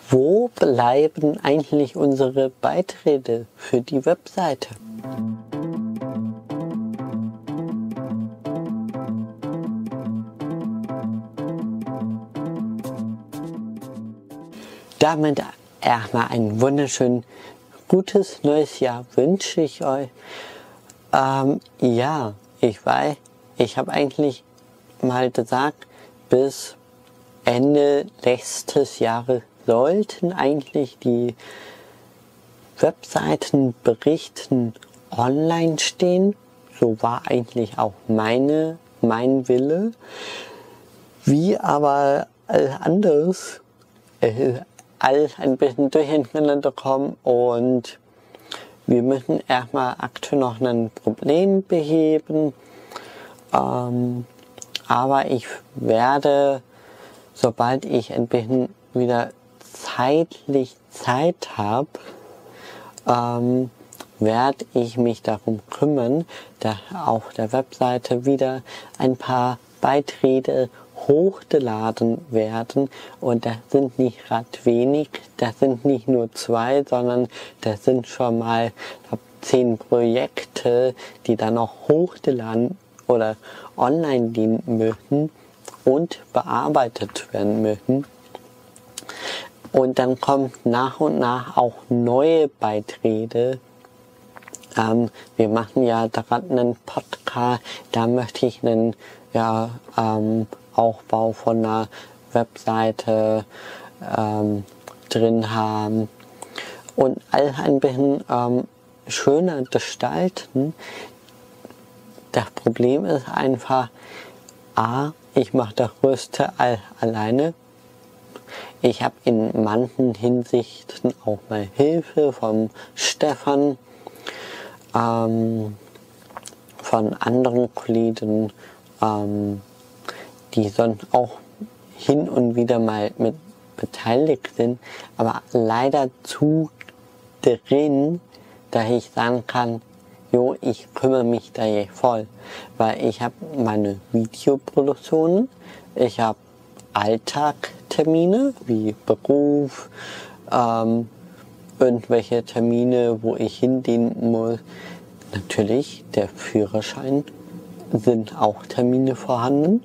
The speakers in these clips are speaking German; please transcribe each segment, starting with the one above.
Wo bleiben eigentlich unsere Beiträge für die Webseite? Damit erstmal ein wunderschön gutes neues Jahr wünsche ich euch. Ja, ich weiß, ich habe eigentlich mal gesagt, bis Ende letztes Jahres sollten eigentlich die Webseitenberichten online stehen. So war eigentlich auch mein Wille. Wie aber alles anderes, es ist alles ein bisschen durcheinander gekommen und wir müssen erstmal aktuell noch ein Problem beheben. Aber ich werde, sobald ich ein bisschen wieder zeitlich Zeit habe, werde ich mich darum kümmern, dass auf der Webseite wieder ein paar Beiträge hochgeladen werden. Und das sind nicht gerade wenig, das sind nicht nur 2, sondern das sind schon mal 10 Projekte, die dann noch hochgeladen oder online gehen müssen und bearbeitet werden müssen. Und dann kommt nach und nach auch neue Beiträge. Wir machen ja gerade einen Podcast, da möchte ich einen Aufbau von einer Webseite drin haben und alles ein bisschen schöner gestalten. Das Problem ist einfach, ich mache das Größte alleine. Ich habe in manchen Hinsichten auch mal Hilfe vom Stefan, von anderen Kollegen, die sonst auch hin und wieder mal mit beteiligt sind, aber leider zu drin, dass ich sagen kann, ich kümmere mich da jetzt voll, weil ich habe meine Videoproduktionen, ich habe Alltagtermine wie Beruf, irgendwelche Termine, wo ich hingehen muss. Natürlich, der Führerschein, sind auch Termine vorhanden.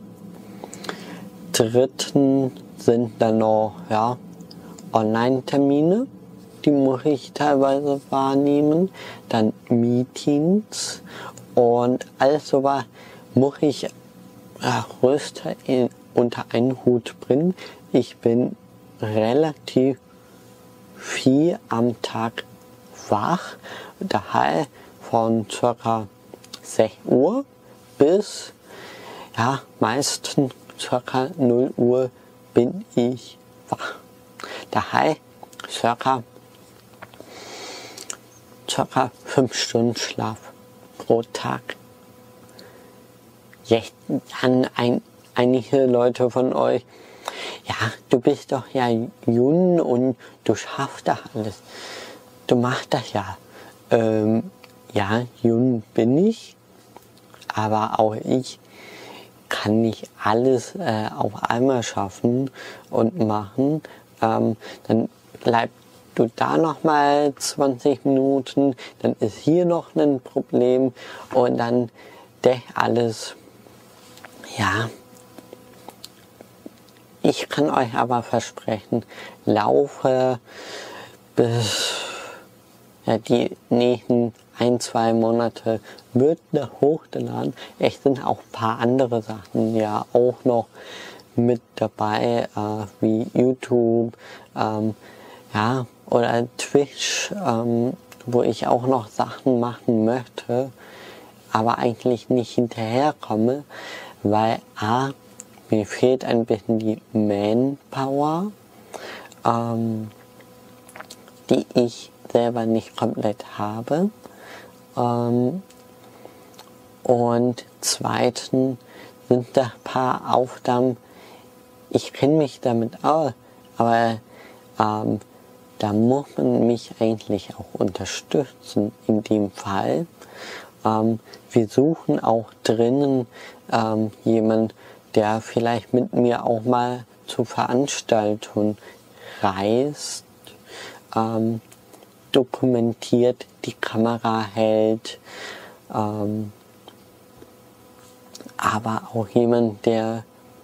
Dritten sind dann noch Online-Termine, die muss ich teilweise wahrnehmen. Dann Meetings und alles sowas muss ich größter unter einen Hut bringen. Ich bin relativ viel am Tag wach, daher von ca. 6 Uhr bis meistens ca. 0 Uhr bin ich wach. Daher ca. 5 Stunden Schlaf pro Tag. Jetzt dann einige Leute von euch, du bist doch ja jung und du schaffst das alles. Du machst das ja. Jung bin ich, aber auch ich kann nicht alles auf einmal schaffen und machen. Dann bleibst du da nochmal 20 Minuten, dann ist hier noch ein Problem und dann alles. Ich kann euch aber versprechen, laufe bis die nächsten 1-2 Monate wird da hochgeladen. Es sind auch ein paar andere Sachen auch noch mit dabei, wie YouTube, oder Twitch, wo ich auch noch Sachen machen möchte, aber eigentlich nicht hinterherkomme, weil mir fehlt ein bisschen die Manpower, die ich selber nicht komplett habe. Und zweitens sind da ein paar Aufgaben, ich kenne mich damit aus, aber da muss man mich eigentlich auch unterstützen in dem Fall. Wir suchen auch drinnen jemanden, der vielleicht mit mir auch mal zu Veranstaltungen reist, dokumentiert, die Kamera hält, aber auch jemand, der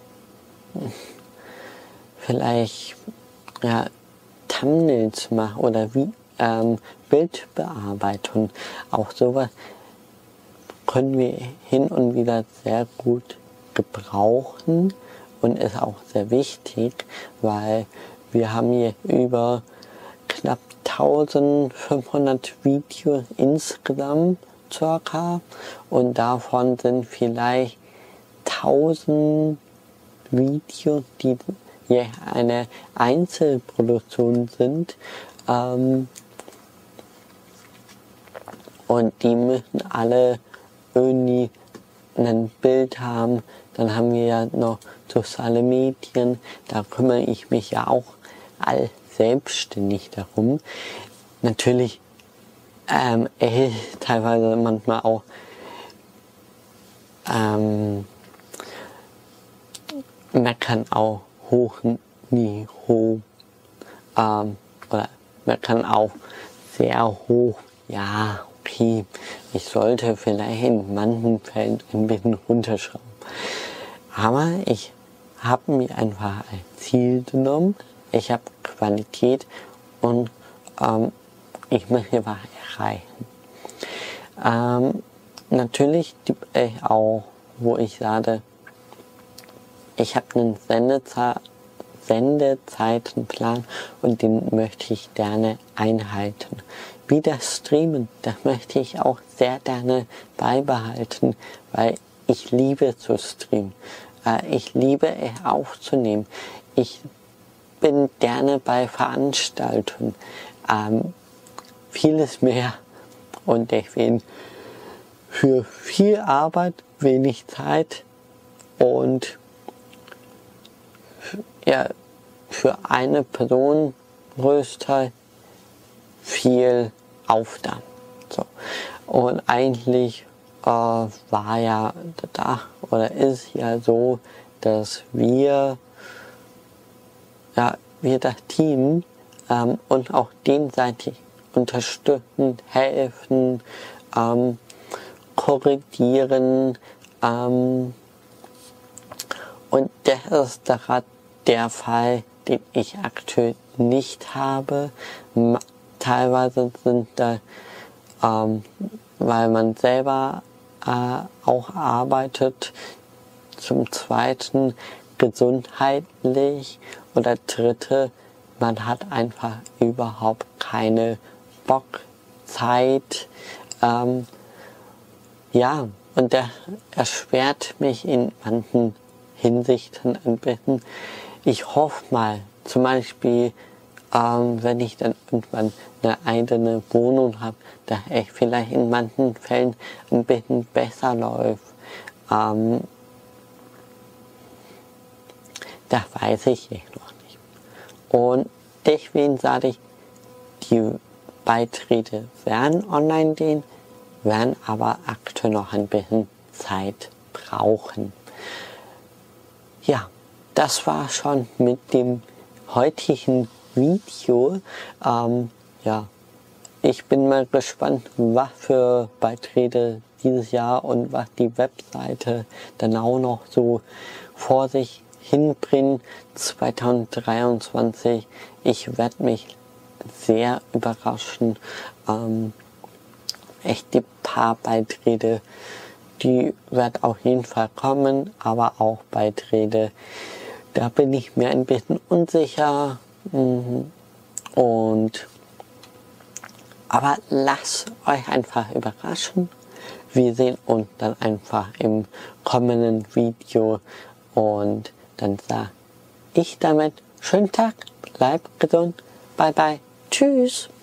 vielleicht ja, Thumbnails macht oder Bildbearbeitung. Auch sowas können wir hin und wieder sehr gut gebrauchen und ist auch sehr wichtig, weil wir haben hier über knapp 1500 Videos insgesamt circa und davon sind vielleicht 1000 Videos, die ja eine Einzelproduktion sind, und die müssen alle irgendwie ein Bild haben. Dann haben wir ja noch soziale Medien, da kümmere ich mich ja auch all selbstständig darum. Natürlich teilweise manchmal auch meckern auch hoch Niveau, oder meckern auch sehr hoch, ja, okay, ich sollte vielleicht in manchen Fällen ein bisschen runterschrauben. Aber ich habe mir einfach ein Ziel genommen, ich habe Qualität und ich möchte was erreichen. Natürlich gibt es auch, wo ich sage, ich habe einen Sendezeitenplan und den möchte ich gerne einhalten. Wie das Streamen, das möchte ich auch sehr gerne beibehalten, weil ich liebe zu streamen. Ich liebe es aufzunehmen. Ich bin gerne bei Veranstaltungen. Vieles mehr. Und deswegen für viel Arbeit, wenig Zeit und ja, für eine Person größtenteils viel Aufwand. So. Und eigentlich war ja oder ist ja so, dass wir das Team und auch gegenseitig unterstützen, helfen, korrigieren, und das ist gerade der Fall, den ich aktuell nicht habe. Teilweise sind da, weil man selber auch arbeitet, zum Zweiten gesundheitlich oder Dritte, man hat einfach überhaupt keine Bock, Zeit, ja, und der erschwert mich in manchen Hinsichten ein bisschen. Ich hoffe mal, zum Beispiel, wenn ich dann irgendwann eine eigene Wohnung habe, dass es vielleicht in manchen Fällen ein bisschen besser läuft. Das weiß ich noch nicht. Und deswegen sage ich, die Beiträge werden online gehen, werden aber aktuell noch ein bisschen Zeit brauchen. Ja, das war schon mit dem heutigen Video. Ja, ich bin mal gespannt, was für Beiträge dieses Jahr und was die Webseite dann auch noch so vor sich hinbringen 2023. Ich werde mich sehr überraschen. Echt die paar Beiträge, die wird auf jeden Fall kommen, aber auch Beiträge, da bin ich mir ein bisschen unsicher. Aber lasst euch einfach überraschen. Wir sehen uns dann einfach im kommenden Video und dann sage ich damit schönen Tag, bleibt gesund, bye bye, tschüss.